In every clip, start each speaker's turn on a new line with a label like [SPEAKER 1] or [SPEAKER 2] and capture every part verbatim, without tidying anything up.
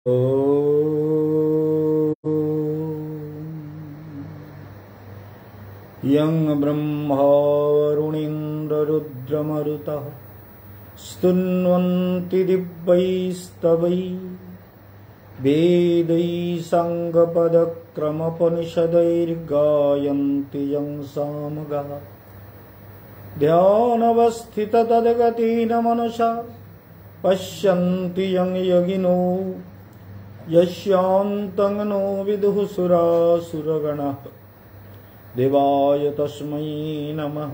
[SPEAKER 1] यं ब्रह्मा वरुणेन्द्ररुद्रमरुतः स्तुन्वन्ति दिव्यैस्तवैः वेदैः साङ्गपदक्रमोपनिषदैर्गायन्ति यं सामगाः ध्यानावस्थिततद्गतेन मनसा पश्यन्ति यं योगिनो यस्यान्तं नो विदुः सुरासुरगणाः देवाय तस्मै नमः।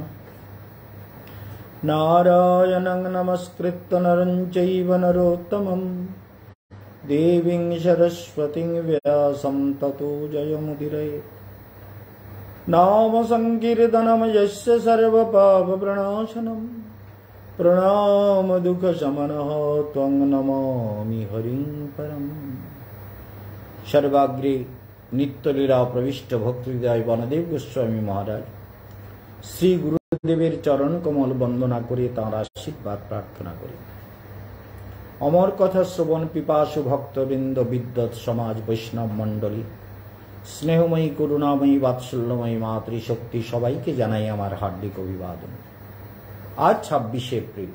[SPEAKER 1] नारायणं नमस्कृत्य नरं चैव नरोत्तमं देवीं सरस्वतीं व्यासं ततो जयमुदीरयेत्। नाम संकीर्तनं यस्य सर्वपापप्रणाशनं प्रणाम दुःखशमनः त्वं नमामि हरिं परम्। सर्वाग्रे नित्यलीला प्रविष्ट भक्तिदाय वनदेव गोस्वामी महाराज श्री गुरुदेवेर चरण कमल वंदना करे तार आशीर्वाद प्रार्थना करी। अमर कथा श्रवण पिपासु भक्तवृंद विद्वत समाज वैष्णव मंडली स्नेहमयी करुणामयी वात्सल्यमयी मातृशक्ति सबाइके जानाई आमार हार्दिक अभिवादन। आज छब्बीस एप्रिल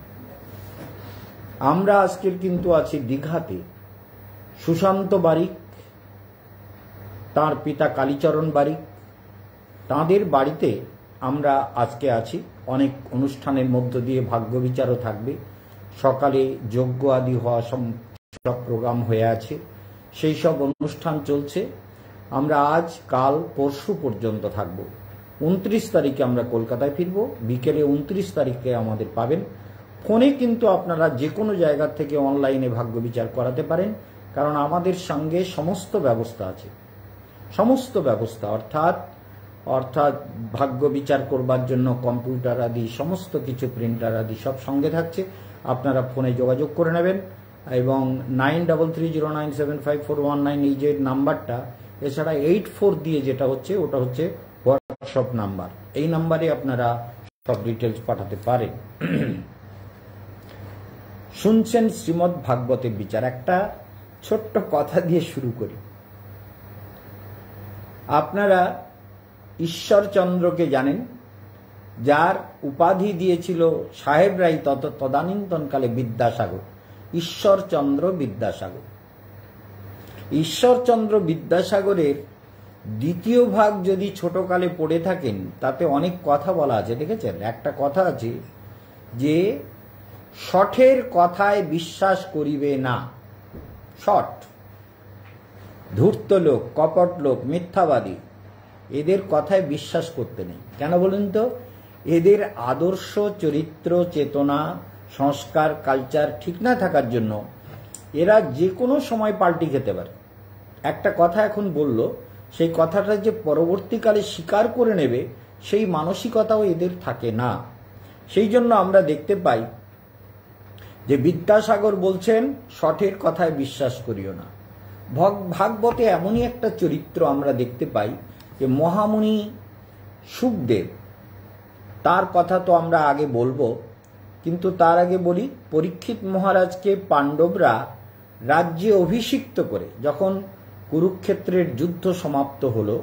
[SPEAKER 1] आमरा आजकेर किन्तु आछि दीघाते। सुशांत बारिक तार पिता कालीचरण बारिक ताদের বাড়িতে আমরা আজকে আছি। অনেক অনুষ্ঠানের মধ্য দিয়ে ভাগ্য বিচারও থাকবে। সকালে যজ্ঞ আদি হওয়া সব প্রোগ্রাম হয়ে আছে, সেই সব অনুষ্ঠান চলছে। আমরা আজ কাল পরশু পর্যন্ত থাকব। উনত্রিশ তারিখে আমরা কলকাতায় ফিরব। বিকেলে উনত্রিশ তারিখে আমাদের পাবেন। ফোনে কিন্তু আপনারা যে কোনো জায়গা থেকে অনলাইনে ভাগ্য বিচার করাতে পারেন, কারণ আমাদের সঙ্গে সমস্ত ব্যবস্থা আছে। সমস্ত ব্যবস্থা অর্থাৎ অর্থাৎ ভাগ্য বিচার করবার জন্য কম্পিউটার আদি সমস্ত কিছু প্রিন্টার আদি সব সঙ্গে থাকছে। আপনারা ফোনে যোগাযোগ করে নেবেন এবং nine double three zero nine seven five four one nine এই যে নাম্বারটা, এছাড়া এইট ফোর দিয়ে যেটা হচ্ছে ওটা হচ্ছে হোয়াটসঅ্যাপ নাম্বার। এই নাম্বারে আপনারা সব ডিটেলস পাঠাতে পারেন। শুনছেন শ্রীমদ ভাগবতের বিচার। একটা ছোট্ট কথা দিয়ে শুরু করি। আপনারা ঈশ্বরচন্দ্রকে জানেন, যার উপাধি দিয়েছিল সাহেবরাই তত তদানীন্তনকালে বিদ্যাসাগর। ঈশ্বরচন্দ্র বিদ্যাসাগর। ঈশ্বরচন্দ্র বিদ্যাসাগরের দ্বিতীয় ভাগ যদি ছোটকালে পড়ে থাকেন তাতে অনেক কথা বলা আছে। দেখেছেন, একটা কথা আছে যে শঠের কথায় বিশ্বাস করিবে না। শঠ, ধূর্ত লোক, কপট লোক, মিথ্যাবাদী, এদের কথায় বিশ্বাস করতে নেই। কেন বলুন তো? এদের আদর্শ, চরিত্র, চেতনা, সংস্কার, কালচার ঠিক না থাকার জন্য এরা যে কোনো সময় পাল্টি খেতে পারে। একটা কথা এখন বলল, সেই কথাটা যে পরবর্তীকালে স্বীকার করে নেবে সেই মানসিকতাও এদের থাকে না। সেই জন্য আমরা দেখতে পাই যে বিদ্যাসাগর বলছেন শঠের কথায় বিশ্বাস করিও না। ভাগবতে এমনই একটা চরিত্র আমরা দেখতে পাই যে মহামুনি শুকদেব, তার কথা তো আমরা আগে বলবো, কিন্তু তার আগে বলি পরীক্ষিত মহারাজকে পাণ্ডবরা রাজ্যে অভিষিক্ত করে যখন কুরুক্ষেত্রের যুদ্ধ সমাপ্ত হলো,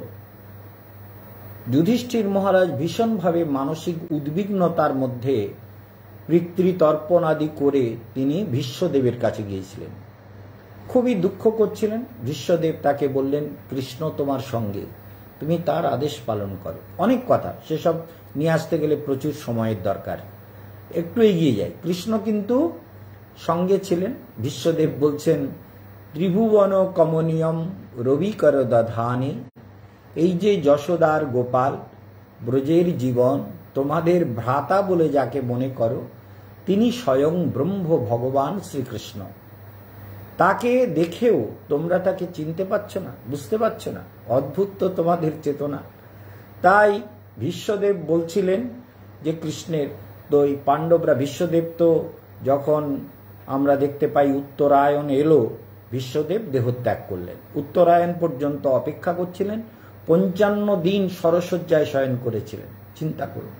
[SPEAKER 1] যুধিষ্ঠির মহারাজ ভীষণভাবে মানসিক উদ্বিগ্নতার মধ্যে পিতৃতর্পণ আদি করে তিনি ভীষ্মদেবের কাছে গিয়েছিলেন। খুবই দুঃখ করছিলেন। ভীষ্মদেব তাকে বললেন, কৃষ্ণ তোমার সঙ্গে, তুমি তার আদেশ পালন করো। অনেক কথা, সেসব নিয়ে আসতে গেলে প্রচুর সময়ের দরকার। একটু এগিয়ে যাই। কৃষ্ণ কিন্তু সঙ্গে ছিলেন। ভীষ্মদেব বলছেন, ত্রিভুবন কমনীয়ম রবিকর দধানি, এই যে যশোদার গোপাল, ব্রজের জীবন, তোমাদের ভ্রাতা বলে যাকে মনে করো, তিনি স্বয়ং ব্রহ্ম ভগবান শ্রীকৃষ্ণ। তাকে দেখেও তোমরা তাকে চিনতে পারছো না, বুঝতে পারছো না। অদ্ভুত তো তোমাদের চেতনা। তাই ভীষ্মদেব বলছিলেন যে কৃষ্ণের তো এই পাণ্ডবরা, ভীষ্মদেব তো যখন আমরা দেখতে পাই উত্তরায়ণ এলো, ভীষ্মদেব দেহত্যাগ করলেন। উত্তরায়ণ পর্যন্ত অপেক্ষা করছিলেন, পঞ্চান্ন দিন সরসজ্জায় শয়ন করেছিলেন। চিন্তা করুন,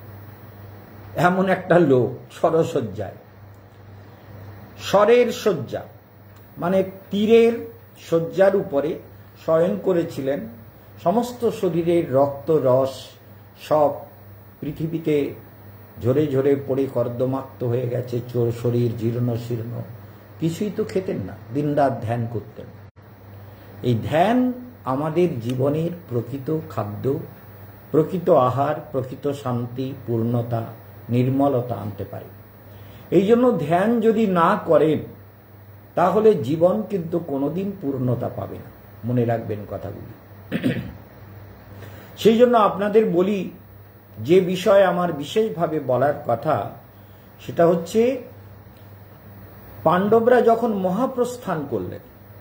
[SPEAKER 1] এমন একটা লোক সরসজ্জায়, স্বরের শয্যা, মানে তীরের শয্যার উপরে শয়ন করেছিলেন, সমস্ত শরীরের রক্ত রস সব পৃথিবীতে ঝরে ঝরে পড়ে কর্দমাক্ত হয়ে গেছে, চোর শরীর জীর্ণ শীর্ণ, কিছুই তো খেতেন না, দিনরাত ধ্যান করতেন। এই ধ্যান আমাদের জীবনের প্রকৃত খাদ্য, প্রকৃত আহার, প্রকৃত শান্তি, পূর্ণতা, নির্মলতা আনতে পারে। এই জন্য ধ্যান যদি না করেন তাহলে জীবন কিন্তু কোনোদিন পূর্ণতা পাবে না, মনে রাখবেন কথাগুলি। সেই জন্য আপনাদের বলি, যে বিষয় আমার বিশেষভাবে বলার কথা সেটা হচ্ছে, পাণ্ডবরা যখন মহাপ্রস্থান করলেন,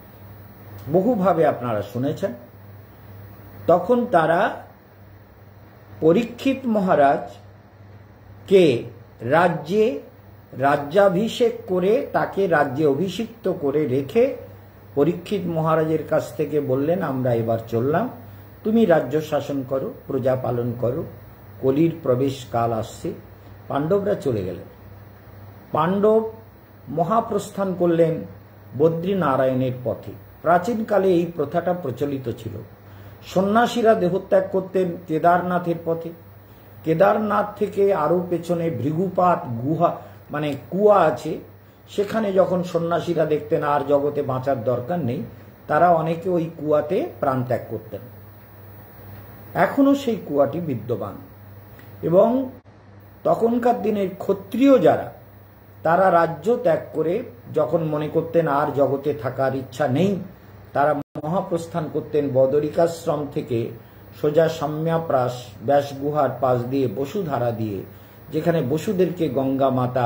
[SPEAKER 1] বহুভাবে আপনারা শুনেছেন, তখন তারা পরীক্ষিত মহারাজ কে রাজ্যে রাজ্যাভিষেক করে তাকে রাজ্যে অভিষিক্ত করে রেখে পরীক্ষিত মহারাজের কাছ থেকে বললেন, আমরা এবার চললাম, তুমি রাজ্য শাসন করো, প্রজা পালন করো, কলির প্রবেশ কাল আসছে। পাণ্ডবরা চলে গেলেন। পাণ্ডব মহাপ্রস্থান করলেন বদ্রীনারায়ণের পথে। প্রাচীনকালে এই প্রথাটা প্রচলিত ছিল। সন্ন্যাসীরা দেহত্যাগ করতেন কেদারনাথের পথে। কেদারনাথ থেকে আরো পেছনে ভৃগুপাত গুহা মানে কুয়া আছে, সেখানে যখন সন্ন্যাসীরা দেখতেন আর জগতে বাঁচার দরকার নেই, তারা অনেকে ওই কুয়াতে প্রাণ ত্যাগ করতেন। এখনো সেই কুয়াটি বিদ্যমান। এবং তখনকার দিনের ক্ষত্রিয় যারা, তারা রাজ্য ত্যাগ করে যখন মনে করতেন আর জগতে থাকার ইচ্ছা নেই, তারা মহাপ্রস্থান করতেন বদরিকাশ্রম থেকে সোজা সাম্যাপ্রাস ব্যাসগুহার পাশ দিয়ে বসুধারা দিয়ে, যেখানে বসুদেরকে গঙ্গা মাতা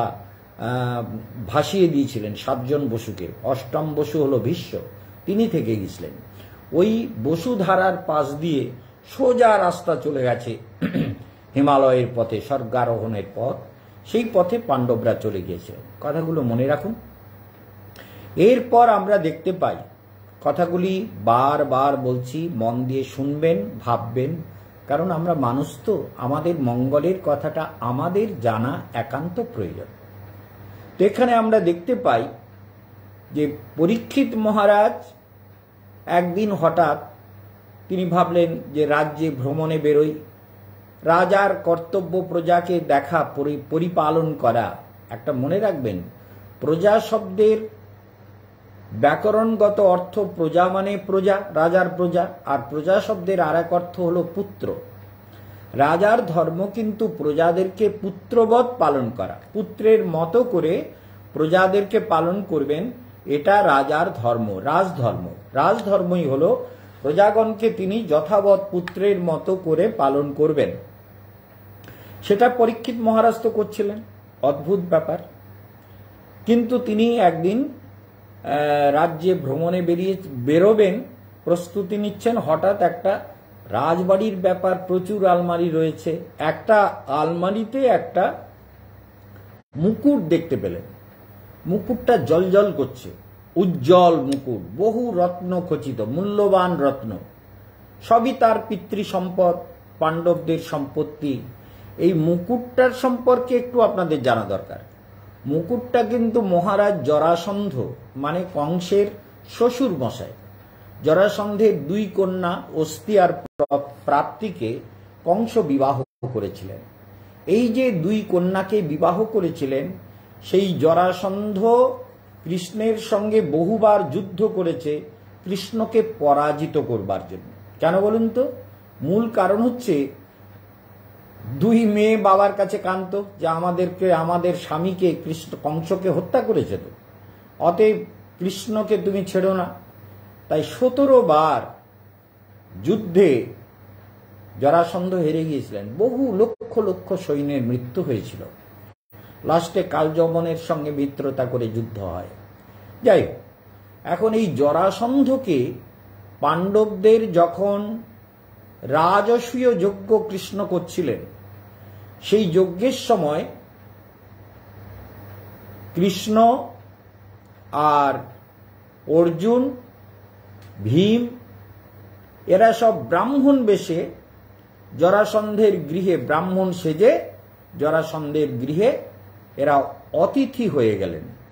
[SPEAKER 1] ভাসিয়ে দিয়েছিলেন, সাতজন বসুকে। অষ্টম বসু হলো ভীষ্ম, তিনি থেকে গেছিলেন। ওই বসুধারার পাশ দিয়ে সোজা রাস্তা চলে গেছে হিমালয়ের পথে, স্বর্গারোহণের পথ। সেই পথে পাণ্ডবরা চলে গিয়েছিলেন। কথাগুলো মনে রাখুন। এরপর আমরা দেখতে পাই, কথাগুলি বারবার বলছি, মন দিয়ে শুনবেন, ভাববেন, কারণ আমরা মানুষ তো, আমাদের মঙ্গলের কথাটা আমাদের জানা একান্ত প্রয়োজন। তো এখানে আমরা দেখতে পাই যে পরীক্ষিত মহারাজ একদিন হঠাৎ তিনি ভাবলেন যে রাজ্যে ভ্রমণে বেরোই। রাজার কর্তব্য প্রজাকে দেখা, পরিপালন করা। একটা মনে রাখবেন, প্রজা শব্দের ব্যাকরণগত অর্থ প্রজা মানে প্রজা, রাজার প্রজা, আর প্রজা শব্দের আর এক অর্থ হলো পুত্র। রাজার ধর্ম কিন্তু প্রজাদেরকে পুত্রবৎ পালন করা, পুত্রের মতো করে প্রজাদেরকে পালন করবেন, এটা রাজার ধর্ম, রাজধর্ম। রাজধর্মই হলো প্রজাগণকে তিনি যথাবৎ পুত্রের মতো করে পালন করবেন। সেটা পরীক্ষিত মহারাজ তো করছিলেন, অদ্ভুত ব্যাপার। কিন্তু তিনি একদিন রাজ্যে ভ্রমণে বেরিয়ে বেরোবেন, প্রস্তুতি নিচ্ছেন। হঠাৎ একটা রাজবাড়ির ব্যাপার, প্রচুর আলমারি রয়েছে, একটা আলমারিতে একটা মুকুট দেখতে পেলেন। মুকুটটা জলজল করছে, উজ্জ্বল মুকুট, বহু রত্ন খচিত, মূল্যবান রত্ন, সবই তার পিতৃ সম্পদ, পাণ্ডবদের সম্পত্তি। এই মুকুটটার সম্পর্কে একটু আপনাদের জানা দরকার। মুকুটটা কিন্তু মহারাজ জরাসন্ধ মানে কংসের শ্বশুর মশাই, জরাসন্ধের দুই কন্যা অস্তি আর প্রাপ্তিকে কংস বিবাহ করেছিলেন। এই যে দুই কন্যাকে বিবাহ করেছিলেন, সেই জরাসন্ধ কৃষ্ণের সঙ্গে বহুবার যুদ্ধ করেছে কৃষ্ণকে পরাজিত করবার জন্য। কেন বলুন তো? মূল কারণ হচ্ছে দুই মেয়ে বাবার কাছে কাঁদত যে আমাদেরকে, আমাদের স্বামীকে কৃষ্ণ কংসকে হত্যা করেছে, তো অতএব কৃষ্ণকে তুমি ছেড়ো না। তাই সতেরো বার যুদ্ধে জরাসন্ধ হেরে গিয়েছিলেন, বহু লক্ষ লক্ষ সৈন্যের মৃত্যু হয়েছিল। লাস্টে কালযবনের সঙ্গে মিত্রতা করে যুদ্ধ হয়। যাই হোক, এখন এই জরাসন্ধকে পাণ্ডবদের যখন রাজসূয় যজ্ঞ কৃষ্ণ করছিলেন, সেই যজ্ঞের সময় কৃষ্ণ আর অর্জুন, ভীম এরা সব ব্রাহ্মণ বেশে জরাসন্ধের গৃহে, ব্রাহ্মণ সেজে জরাসন্ধের গৃহে এরা অতিথি হয়ে গেলেন।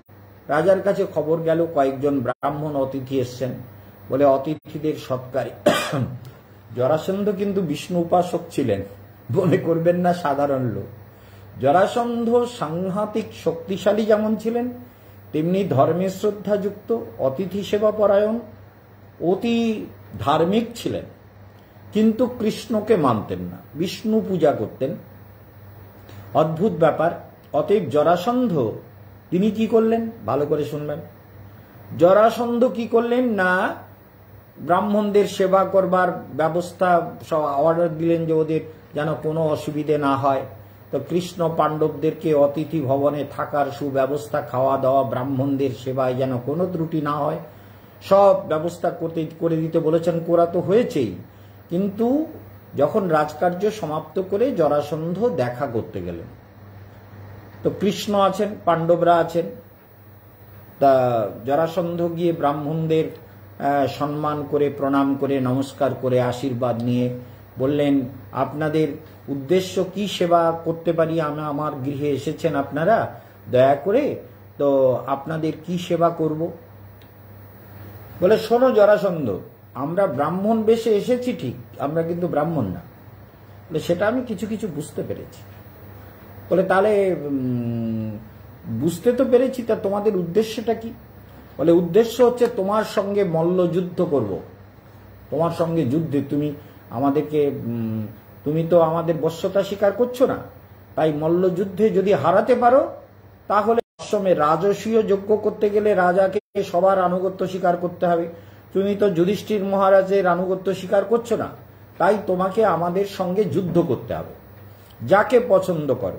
[SPEAKER 1] রাজার কাছে খবর গেল কয়েকজন ব্রাহ্মণ অতিথি এসছেন, বলে অতিথিদের সৎকারী। জরাসন্ধ কিন্তু বিষ্ণু উপাসক ছিলেন, মনে করবেন না সাধারণ লোক। জরাসন্ধ সাংঘাতিক শক্তিশালী যেমন ছিলেন, তেমনি ধর্মের শ্রদ্ধাযুক্ত, অতিথি সেবা পরায়ণ, অতি ধার্মিক ছিলেন, কিন্তু কৃষ্ণকে মানতেন না, বিষ্ণু পূজা করতেন। অদ্ভুত ব্যাপার। অতএব জরাসন্ধ তিনি কি করলেন, ভালো করে শুনবেন। জরাসন্ধ কি করলেন না, ব্রাহ্মণদের সেবা করবার ব্যবস্থা সব অর্ডার দিলেন যে ওদের যেন কোনো অসুবিধে না হয়। তো কৃষ্ণ পাণ্ডবদেরকে অতিথি ভবনে থাকার সুব্যবস্থা, খাওয়া দাওয়া, ব্রাহ্মণদের সেবায় যেন কোনো ত্রুটি না হয়, সব ব্যবস্থা করতে করে দিতে বলেছেন। করা তো হয়েছেই, কিন্তু যখন রাজকার্য সমাপ্ত করে জরাসন্ধ দেখা করতে গেলেন, তো কৃষ্ণ আছেন, পাণ্ডবরা আছেন। তা জরাসন্ধ গিয়ে ব্রাহ্মণদের সম্মান করে, প্রণাম করে, নমস্কার করে, আশীর্বাদ নিয়ে বললেন, আপনাদের উদ্দেশ্য কি, সেবা করতে পারি? আমি আমার গৃহে এসেছেন আপনারা, দয়া করে, তো আপনাদের কি সেবা করব? বলে, শোনো জরাসন্ধ, আমরা ব্রাহ্মণ বেশে এসেছি ঠিক, আমরা কিন্তু ব্রাহ্মণ না। বলে, সেটা আমি কিছু কিছু বুঝতে পেরেছি। বলে, তাহলে বুঝতে তো পেরেছি, তা তোমাদের উদ্দেশ্যটা কি? বলে, উদ্দেশ্য হচ্ছে তোমার সঙ্গে মল্লযুদ্ধ করব, তোমার সঙ্গে যুদ্ধে তুমি আমাদেরকে, তুমি তো আমাদের বশ্যতা স্বীকার করছো না, তাই মল্লযুদ্ধে যদি হারাতে পারো তাহলে আশ্রমে রাজসীয় যজ্ঞ করতে গেলে রাজাকে সবার আনুগত্য স্বীকার করতে হবে। তুমি তো যুধিষ্ঠির মহারাজের আনুগত্য স্বীকার করছো না, তাই তোমাকে আমাদের সঙ্গে যুদ্ধ করতে হবে, যাকে পছন্দ করো।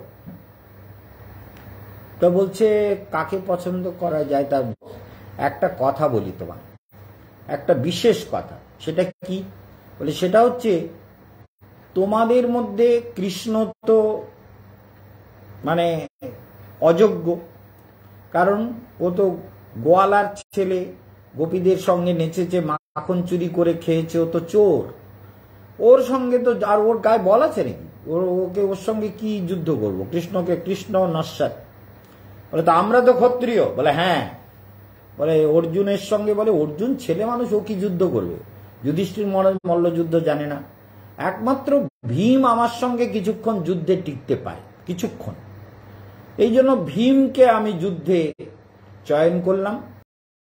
[SPEAKER 1] তো বলছে, কাকে পছন্দ করা যায় তার একটা কথা বলি তোমার, একটা বিশেষ কথা। সেটা কি? বলে, সেটা হচ্ছে তোমাদের মধ্যে কৃষ্ণ তো মানে অযোগ্য, কারণ ও তো গোয়ালার ছেলে, গোপীদের সঙ্গে নেচেছে, মাখন চুরি করে খেয়েছে, ও তো চোর। ওর সঙ্গে তো, আর ওর গায়ে বল আছে নাকি? ওর ওকে ওর সঙ্গে কি যুদ্ধ করব? কৃষ্ণকে কৃষ্ণ নস্যাৎ। বলে, তো আমরা তো ক্ষত্রিয়। বলে, হ্যাঁ। বলে, অর্জুনের সঙ্গে, বলে অর্জুন ছেলে মানুষ, ও কি যুদ্ধ করবে? যুধিষ্ঠির মহারাজ মল্লযুদ্ধ জানে না। একমাত্র ভীম আমার সঙ্গে কিছুক্ষণ যুদ্ধে টিকতে পায়, কিছুক্ষণ। এই জন্য ভীমকে আমি যুদ্ধে চয়ন করলাম।